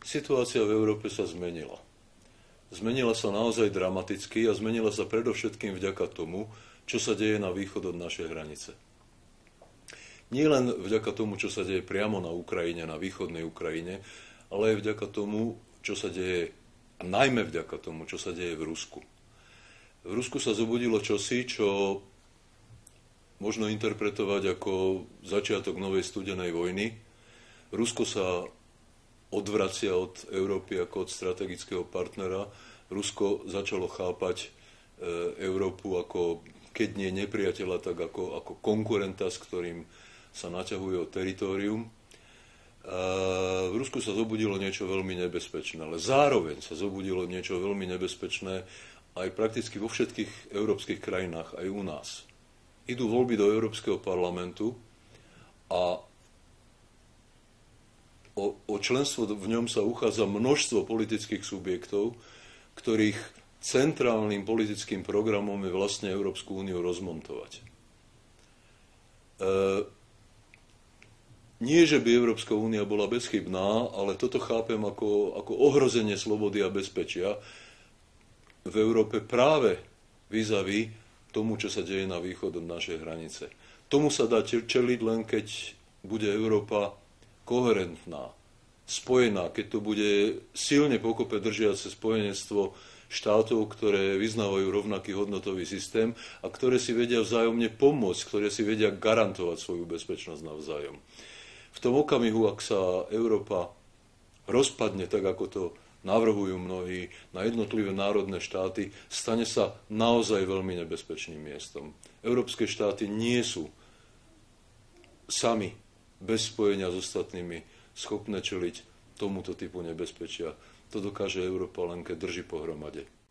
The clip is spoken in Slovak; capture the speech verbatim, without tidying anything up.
Situácia v Európe sa zmenila. Zmenila sa naozaj dramaticky a zmenila sa predovšetkým vďaka tomu, čo sa deje na východ od našej hranice. Nie len vďaka tomu, čo sa deje priamo na Ukrajine, na východnej Ukrajine, ale aj vďaka tomu, čo sa deje, a najmä vďaka tomu, čo sa deje v Rusku. V Rusku sa zobudilo čosi, čo možno interpretovať ako začiatok novej studenej vojny. Rusko sa odvracia od Európy ako od strategického partnera. Rusko začalo chápať e, Európu ako, keď nie nepriateľa, tak ako, ako konkurenta, s ktorým sa naťahuje o teritorium. E, v Rusku sa zobudilo niečo veľmi nebezpečné, ale zároveň sa zobudilo niečo veľmi nebezpečné aj prakticky vo všetkých európskych krajinách, aj u nás. Idú voľby do Európskeho parlamentu a O, o členstvo v ňom sa uchádza množstvo politických subjektov, ktorých centrálnym politickým programom je vlastne Európsku úniu rozmontovať. E, nie, že by Európska únia bola bezchybná, ale toto chápem ako, ako ohrozenie slobody a bezpečia v Európe práve vis-a-vis tomu, čo sa deje na východ od našej hranice. Tomu sa dá čeliť len, keď bude Európa koherentná, spojená, keď to bude silne pokope držiace spojenectvo štátov, ktoré vyznávajú rovnaký hodnotový systém a ktoré si vedia vzájomne pomôcť, ktoré si vedia garantovať svoju bezpečnosť navzájom. V tom okamihu, ak sa Európa rozpadne, tak ako to navrhujú mnohí, na jednotlivé národné štáty, stane sa naozaj veľmi nebezpečným miestom. Európske štáty nie sú sami bez spojenia s ostatnými schopné čeliť tomuto typu nebezpečia. To dokáže Európa len, keď drží pohromade.